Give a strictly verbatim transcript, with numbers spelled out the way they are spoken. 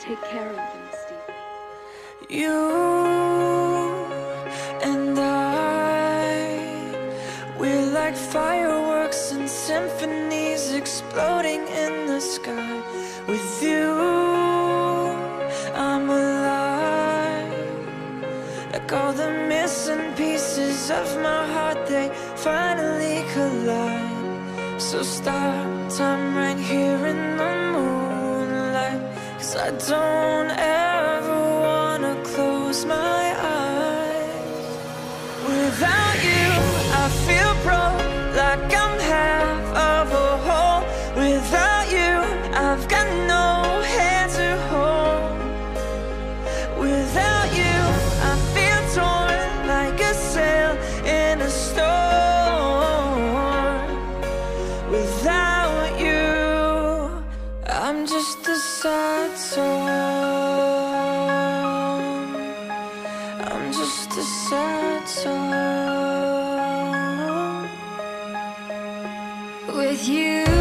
Take care of them, Stevie. You and I, we're like fireworks and symphonies exploding in the sky. With you, I'm alive. Like all the missing pieces of my heart, they finally collide. So stop time right here in the moonlight, 'cause I don't ever wanna close my eyes. Without you, I feel broke, like I'm half of a whole. Without you, I've got no hand to hold. Without you, I feel torn like a sail in a storm. Without you, I'm just a sad song. I'm just a sad song. With you